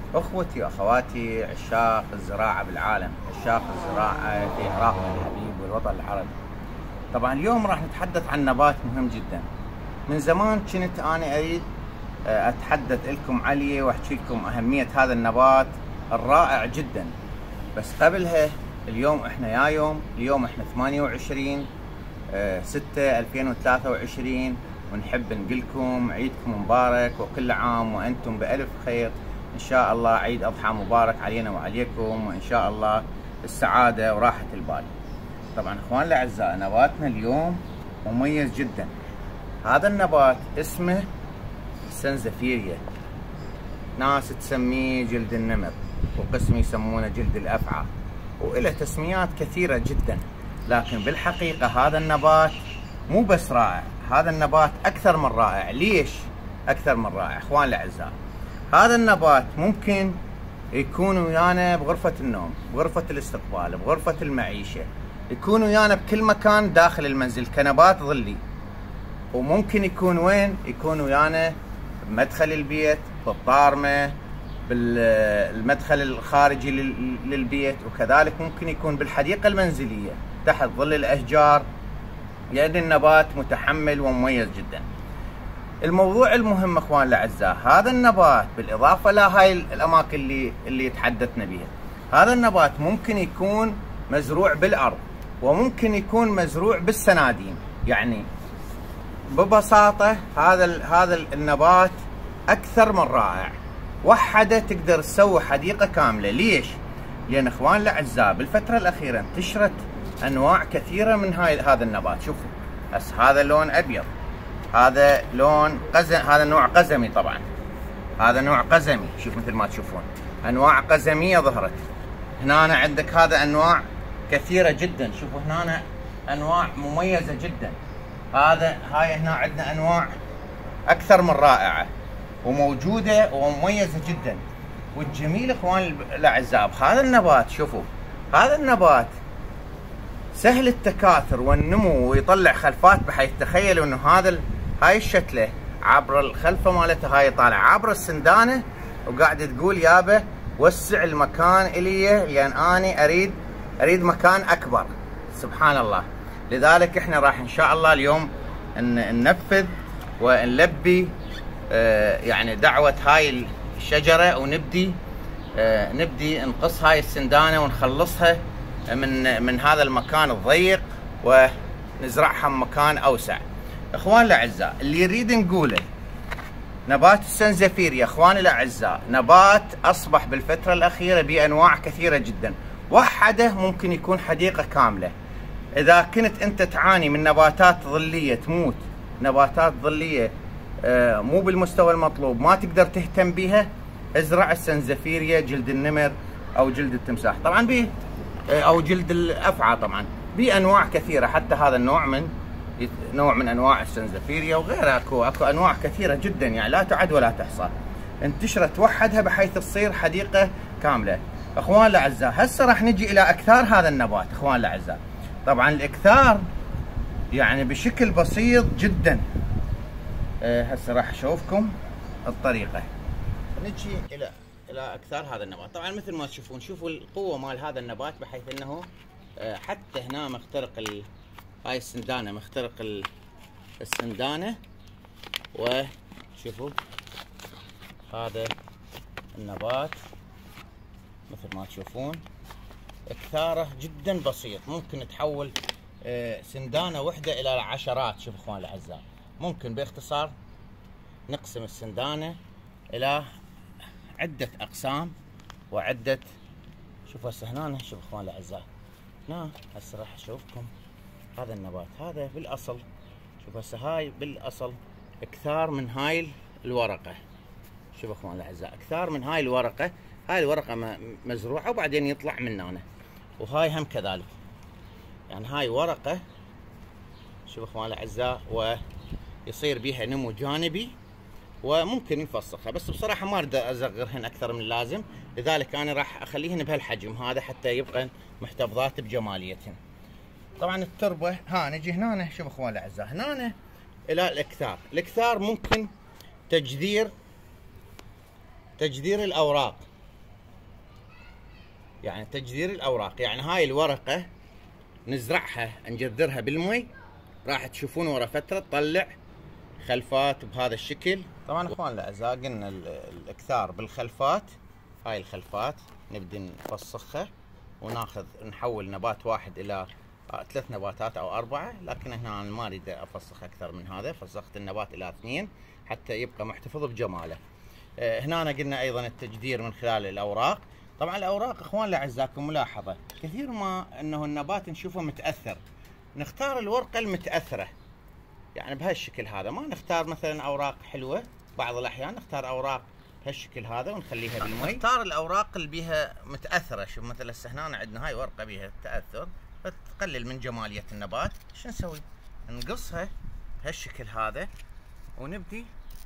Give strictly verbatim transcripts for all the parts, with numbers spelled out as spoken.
أخوتي وأخواتي عشاق الزراعة بالعالم، عشاق الزراعة في عراقنا الحبيب والوطن العربي. طبعا اليوم راح نتحدث عن نبات مهم جدا. من زمان كنت أنا أريد أتحدث لكم عليه وأحكي لكم أهمية هذا النبات الرائع جدا. بس قبلها اليوم إحنا يا يوم اليوم إحنا ثمانية وعشرين ستة ألفين وثلاثة وعشرين، ونحب نقلكم عيدكم مبارك وكل عام وأنتم بألف خير. إن شاء الله عيد أضحى مبارك علينا وعليكم، وإن شاء الله السعادة وراحة البال. طبعا إخوان الأعزاء، نباتنا اليوم مميز جدا. هذا النبات اسمه السنزفيريا، ناس تسميه جلد النمر، وقسم يسمونه جلد الأفعى، وإله تسميات كثيرة جدا. لكن بالحقيقة هذا النبات مو بس رائع، هذا النبات أكثر من رائع. ليش أكثر من رائع إخوان الأعزاء؟ هذا النبات ممكن يكون ويانا بغرفة النوم، بغرفة الاستقبال، بغرفة المعيشة، يكون ويانا بكل مكان داخل المنزل كنبات ظلي. وممكن يكون وين؟ يكون ويانا بمدخل البيت، بالطارمة، بالمدخل الخارجي للبيت، وكذلك ممكن يكون بالحديقة المنزلية تحت ظل الأشجار، لأن النبات متحمل ومميز جدا. الموضوع المهم اخوان الاعزاء، هذا النبات بالاضافه لهاي الاماكن اللي اللي تحدثنا بها، هذا النبات ممكن يكون مزروع بالارض، وممكن يكون مزروع بالسنادين. يعني ببساطه هذا هذا النبات اكثر من رائع. وحده تقدر تسوي حديقه كامله. ليش؟ لان اخوان الاعزاء بالفتره الاخيره انتشرت انواع كثيره من هاي هذا النبات. شوفوا بس هذا لون ابيض، هذا لون قزم، هذا نوع قزمي. طبعا هذا نوع قزمي، شوف مثل ما تشوفون انواع قزميه ظهرت. هنا عندك هذا انواع كثيره جدا، شوفوا هنا انواع مميزه جدا. هذا هاي هنا عندنا انواع اكثر من رائعه وموجوده ومميزه جدا. والجميل اخوان الاعزاء بهذا النبات، شوفوا هذا النبات سهل التكاثر والنمو ويطلع خلفات، بحيث تخيلوا انه هذا هاي الشتله عبر الخلفه مالتها هاي طالع عبر السندانه، وقاعد تقول يابا وسع المكان الي لان اني اريد اريد مكان اكبر. سبحان الله. لذلك احنا راح ان شاء الله اليوم ننفذ ونلبي آه يعني دعوه هاي الشجره، ونبدي آه نبدي نقص هاي السندانه ونخلصها من من هذا المكان الضيق ونزرعها بمكان اوسع. اخوان الاعزاء، اللي يريد نقوله نبات السنزفيريا اخواني الاعزاء نبات اصبح بالفتره الاخيره بانواع كثيره جدا. وحده ممكن يكون حديقه كامله. اذا كنت انت تعاني من نباتات ظليه تموت، نباتات ظليه آه مو بالمستوى المطلوب، ما تقدر تهتم بها، ازرع السنزفيريا جلد النمر او جلد التمساح، طبعا به او جلد الافعى. طبعا بانواع كثيره، حتى هذا النوع من نوع من انواع السنزفيريا وغيرها، اكو اكو انواع كثيره جدا يعني لا تعد ولا تحصى. انتشرت وحدها بحيث تصير حديقه كامله. اخوان الاعزاء، هسه راح نجي الى اكثار هذا النبات. اخوان الاعزاء، طبعا الاكثار يعني بشكل بسيط جدا. هسه راح اشوفكم الطريقه. نجي الى الى اكثار هذا النبات. طبعا مثل ما تشوفون، شوفوا القوه مال هذا النبات، بحيث انه حتى هنا مخترق ال... هاي السندانه، مخترق ال... السندانه. وشوفوا هذا النبات مثل ما تشوفون اكثاره جدا بسيط، ممكن تحول سندانه وحده الى عشرات. شوفوا اخوان الاعزاء، ممكن باختصار نقسم السندانه الى عدة أقسام وعدة. شوفوا هسه هنا، شوفوا اخوان الاعزاء هنا هسه راح اشوفكم هذا النبات. هذا بالاصل، شوفوا هسه هاي بالاصل اكثار من هاي الورقة. شوفوا اخوان الاعزاء اكثار من هاي الورقة. هاي الورقة مزروعة وبعدين يطلع من هنا، وهاي هم كذلك. يعني هاي ورقة، شوفوا اخوان الاعزاء، ويصير بيها نمو جانبي وممكن نفسخها، بس بصراحه ما اريد اصغرهن اكثر من اللازم، لذلك انا راح اخليهن بهالحجم هذا حتى يبقى محتفظات بجماليتهن. طبعا التربه، ها نجي هنا، شوف اخوان الاعزاء هنا الى الاكثار. الاكثار ممكن تجذير تجذير الاوراق، يعني تجذير الاوراق. يعني هاي الورقه نزرعها نجذرها بالمي، راح تشوفون ورا فتره تطلع خلفات بهذا الشكل. طبعا اخوان الاعزاء قلنا الاكثار بالخلفات. هاي الخلفات نبدي نفسخها وناخذ نحول نبات واحد الى ثلاث نباتات او اربعه، لكن هنا انا ما اريد افسخ اكثر من هذا، فسخت النبات الى اثنين حتى يبقى محتفظ بجماله. هنا أنا قلنا ايضا التجدير من خلال الاوراق. طبعا الاوراق اخوان الاعزاء ملاحظه كثير ما انه النبات نشوفه متاثر، نختار الورقه المتاثره يعني بهالشكل هذا، ما نختار مثلا اوراق حلوه، بعض الاحيان نختار اوراق بهالشكل هذا ونخليها بالمي. نختار الاوراق اللي بيها متاثره. شوف مثلا هسه هنا عندنا هاي ورقه بيها تاثر فتقلل من جماليه النبات. شو نسوي؟ نقصها بهالشكل هذا ونبدي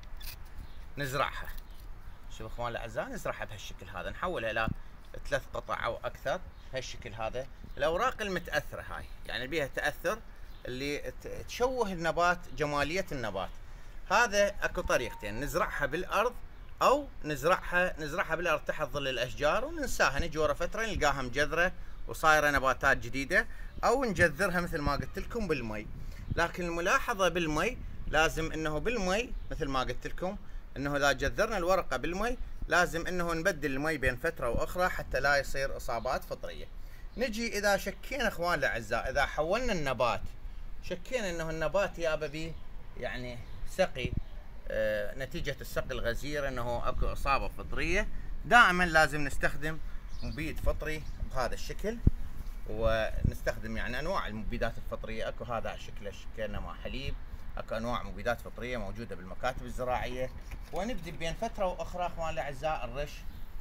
نزرعها. شوف اخوان الاعزاء نزرعها بهالشكل هذا، نحولها الى ثلاث قطع او اكثر بهالشكل هذا. الاوراق المتاثره هاي يعني بيها تاثر اللي تشوه النبات جماليه النبات. هذا اكو طريقتين، نزرعها بالارض او نزرعها نزرعها بالارض تحت ظل الاشجار وننساها، نجي ورا فتره نلقاها مجذره وصايره نباتات جديده، او نجذرها مثل ما قلت لكم بالمي. لكن الملاحظه بالمي لازم انه بالمي مثل ما قلت لكم انه اذا جذرنا الورقه بالمي لازم انه نبدل المي بين فتره واخرى حتى لا يصير اصابات فطريه. نجي اذا شكينا اخوان الاعزاء، اذا حولنا النبات شكينا انه النبات يابا بيه يعني سقي آه نتيجه السقي الغزير انه اكو اصابه فطريه، دائما لازم نستخدم مبيد فطري بهذا الشكل. ونستخدم يعني انواع المبيدات الفطريه، اكو هذا شكله كانه مع حليب، اكو انواع مبيدات فطريه موجوده بالمكاتب الزراعيه. ونبدي بين فتره واخرى اخوان الاعزاء الرش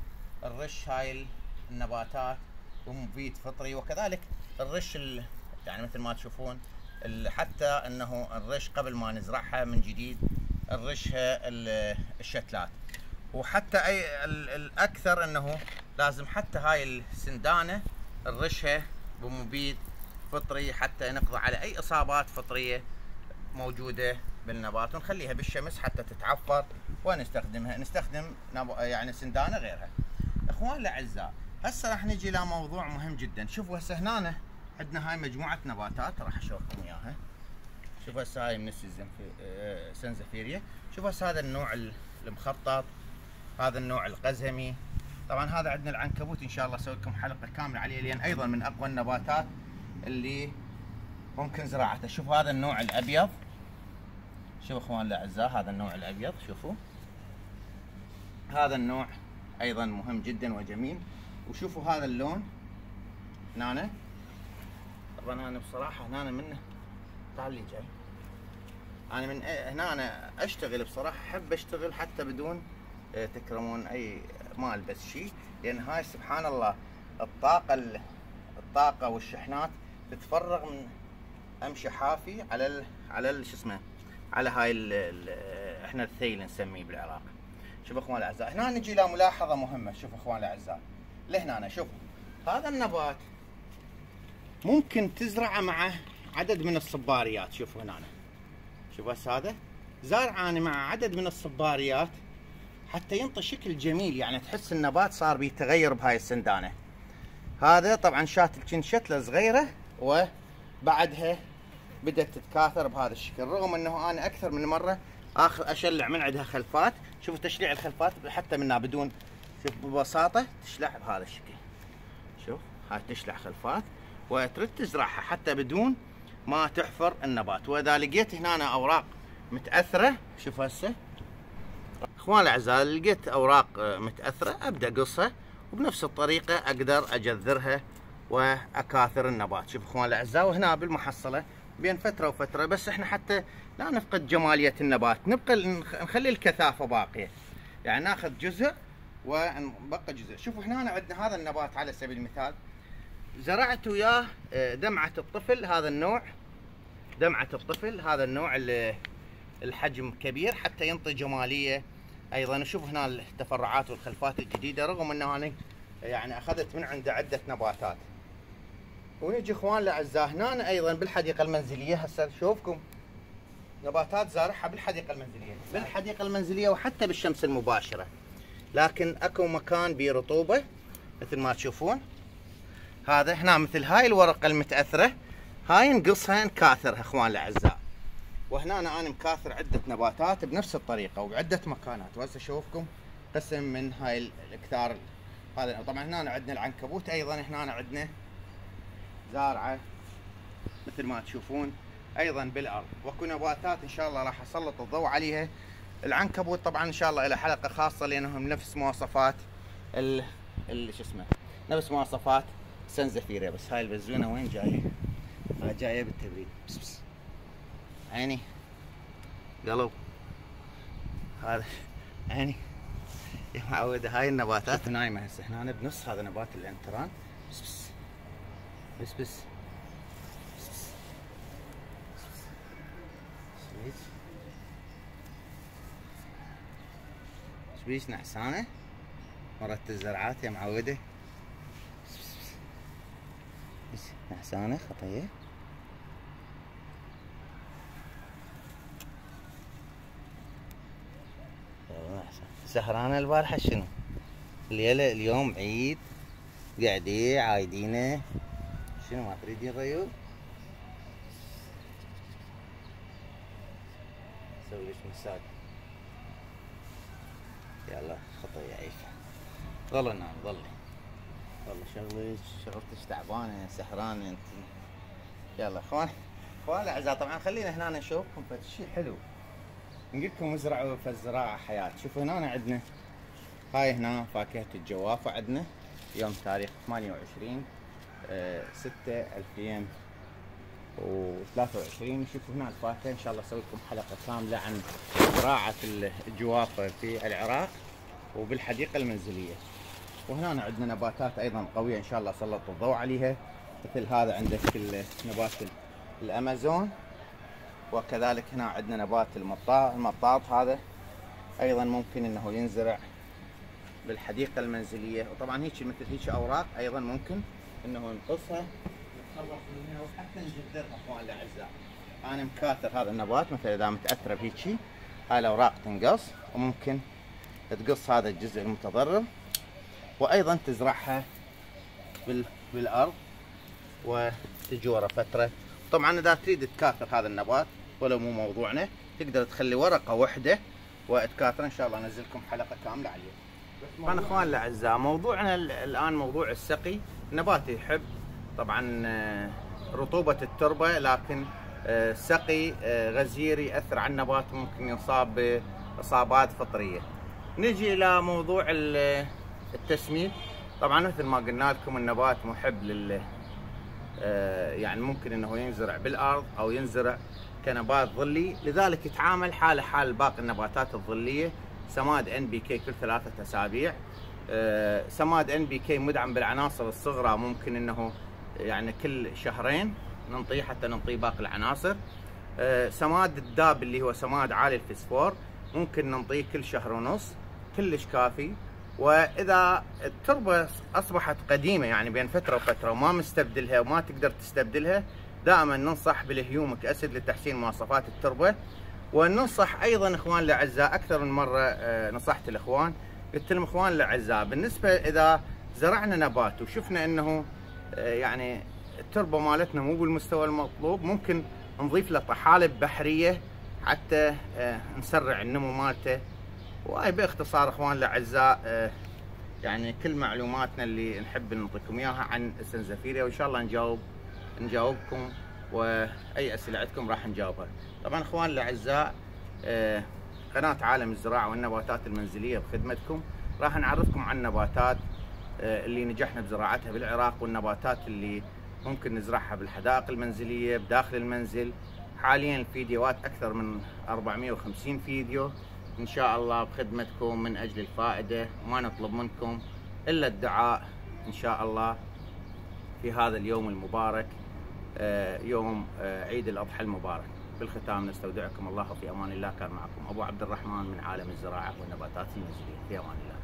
الرش هاي النباتات ومبيد فطري، وكذلك الرش يعني مثل ما تشوفون حتى انه الرش قبل ما نزرعها من جديد الرشها الشتلات. وحتى اي الاكثر انه لازم حتى هاي السندانه الرشها بمبيد فطري حتى نقضي على اي اصابات فطريه موجوده بالنبات، ونخليها بالشمس حتى تتعفر ونستخدمها نستخدم يعني سندانه غيرها. اخوان الاعزاء هسه راح نجي الى موضوع مهم جدا. شوفوا هسه هنا عندنا هاي مجموعه نباتات راح اشوفكم اياها. شوفوا هسه هاي من السنزفيريا، شوفوا هسه هذا النوع المخطط، هذا النوع القزمي. طبعا هذا عندنا العنكبوت ان شاء الله اسوي لكم حلقه كامله عليه لان ايضا من اقوى النباتات اللي ممكن زراعته. شوفوا هذا النوع الابيض، شوفوا اخوان الاعزاء هذا النوع الابيض، شوفوا هذا النوع ايضا مهم جدا وجميل. وشوفوا هذا اللون هنا، طبعا انا بصراحه هنا منه تعال لي جاي، انا من هنا أنا اشتغل بصراحه احب اشتغل حتى بدون تكرمون اي ما البس شيء، لان هاي سبحان الله الطاقه الطاقه والشحنات تتفرغ من امشي حافي على ال على ال شو اسمه على هاي ال ال احنا الثيل نسميه بالعراق. شوفوا اخوان الاعزاء هنا نجي الى ملاحظه مهمه. شوفوا اخوان الاعزاء لهنا شوفوا هذا النبات ممكن تزرعه مع عدد من الصباريات. شوفوا هنا شوفوا هسه هذا زارعاني مع عدد من الصباريات حتى ينطي شكل جميل، يعني تحس النبات صار بيتغير بهاي السندانه. هذا طبعا شاتل شتله صغيره وبعدها بدات تتكاثر بهذا الشكل، رغم انه انا اكثر من مره اخر اشلع من عندها خلفات. شوفوا تشليع الخلفات حتى منها بدون، شوف ببساطه تشلع بهذا الشكل. شوف هاي تشلع خلفات وترد تزرعها حتى بدون ما تحفر النبات. واذا لقيت هنا اوراق متاثره، شوف هسه اخوان الاعزاء لقيت اوراق متاثره ابدا قصها، وبنفس الطريقه اقدر اجذرها واكاثر النبات. شوف اخوان الاعزاء وهنا بالمحصله بين فتره وفتره، بس احنا حتى لا نفقد جماليه النبات نبقى نخلي الكثافه باقيه، يعني ناخذ جزء ونبقى جزء. شوفوا هنا عندنا هذا النبات على سبيل المثال زرعت وياه دمعه الطفل، هذا النوع دمعه الطفل، هذا النوع الحجم كبير حتى ينطي جماليه ايضا. شوفوا هنا التفرعات والخلفات الجديده، رغم انه انا يعني اخذت من عنده عده نباتات. ونجي اخوان الاعزاء هنا ايضا بالحديقه المنزليه. هسه نشوفكم نباتات زارعها بالحديقه المنزليه بالحديقه المنزليه وحتى بالشمس المباشره، لكن اكو مكان برطوبه مثل ما تشوفون هذا هنا مثل هاي الورقة المتأثرة، هاي نقصها نكاثرها اخوان الاعزاء. وهنا أنا, أنا مكاثر عدة نباتات بنفس الطريقة وبعدة مكانات، وهسه أشوفكم قسم من هاي الكثار. هذا طبعا هنا عندنا العنكبوت، أيضا هنا عندنا زارعة مثل ما تشوفون أيضا بالأرض، واكو نباتات إن شاء الله راح أسلط الضوء عليها. العنكبوت طبعا إن شاء الله له حلقة خاصة لأنهم نفس مواصفات ال ال شو اسمه نفس مواصفات سنزفيريا. بس هاي البزونة وين جاية؟ هاي جاية بالتبريد. بس بس عيني قلب، هذا عيني يا معودة. هاي النباتات نايمة هسه هنا بنص، هذا نبات الانتران. بس بس بس بس بس بس شبيش نعسانة مرت الزرعات يا معودة. بس بس بس نعسانة خطية. سهرانة البارحة شنو؟ الليلة اليوم عيد، قاعدين عايدينه. شنو ما تريدين ريو؟ سوي ليش مساج. يلا خطية عيشة. ظل نام ظلي. والله شغلك شغلتك تعبانة سهرانة انت. يلا اخوان اخوان الاعزاء، طبعا خلينا هنا نشوفكم شيء حلو. نقول لكم ازرعوا فالزراعة حياة. شوفوا هنا عندنا هاي هنا فاكهة الجوافة، عندنا يوم تاريخ ثمانية وعشرين ستة ألفين وثلاثة وعشرين. شوفوا هنا الفاكهة، ان شاء الله اسوي لكم حلقة كاملة عن زراعة الجوافة في العراق وبالحديقة المنزلية. وهنا عندنا نباتات ايضا قوية ان شاء الله اسلط الضوء عليها، مثل هذا عندك نبات الامازون، وكذلك هنا عندنا نبات المطاط. المطاط هذا ايضا ممكن انه ينزرع بالحديقة المنزلية، وطبعا هيك مثل هيك اوراق ايضا ممكن انه نقصها نتخلص منها وحتى نجذرها اخوان الاعزاء. انا مكاثر هذا النبات مثلا اذا متاثره بهيجي، هاي الاوراق تنقص، وممكن تقص هذا الجزء المتضرر وايضا تزرعها بالارض وتجوره فتره. طبعا اذا تريد تكاثر هذا النبات ولو مو موضوعنا، تقدر تخلي ورقه واحده وتكاثر، ان شاء الله انزل لكم حلقه كامله عليه. طبعا اخوان الاعزاء، موضوعنا الان موضوع السقي. النبات يحب طبعا رطوبه التربه، لكن سقي غزير ياثر على النبات، ممكن يصاب باصابات فطريه. نجي الى موضوع التسميد. طبعا مثل ما قلنا لكم النبات محب لل يعني ممكن انه ينزرع بالارض او ينزرع كنبات ظلي، لذلك يتعامل حاله حال باقي النباتات الظليه. سماد ان بي كي كل ثلاثة اسابيع. سماد ان بي كي مدعم بالعناصر الصغرى، ممكن انه يعني كل شهرين ننطيه حتى ننطيه باقي العناصر. سماد الداب اللي هو سماد عالي الفسفور ممكن ننطيه كل شهر ونص، كلش كافي. واذا التربه اصبحت قديمه يعني بين فتره وفتره وما مستبدلها وما تقدر تستبدلها، دائما ننصح بالهيوميك اسيد لتحسين مواصفات التربه. وننصح ايضا اخوان الاعزاء، اكثر من مره نصحت الاخوان، قلت لهم اخوان الاعزاء بالنسبه اذا زرعنا نبات وشفنا انه يعني التربه مالتنا مو بالمستوى المطلوب، ممكن نضيف له طحالب بحريه حتى نسرع النمو مالته. وهاي باختصار اخوان الاعزاء يعني كل معلوماتنا اللي نحب نعطيكم اياها عن السنزفيريا، وان شاء الله نجاوب نجاوبكم واي اسئله عندكم راح نجاوبها. طبعا اخوان الاعزاء قناه عالم الزراعه والنباتات المنزليه بخدمتكم، راح نعرفكم عن النباتات اللي نجحنا بزراعتها بالعراق، والنباتات اللي ممكن نزرعها بالحدائق المنزليه بداخل المنزل. حاليا الفيديوهات اكثر من أربعمئة وخمسين فيديو ان شاء الله بخدمتكم من اجل الفائده. ما نطلب منكم الا الدعاء ان شاء الله في هذا اليوم المبارك، يوم عيد الاضحى المبارك. بالختام نستودعكم الله في امان الله. كان معكم ابو عبد الرحمن من عالم الزراعه والنباتات المنزليه، في امان الله.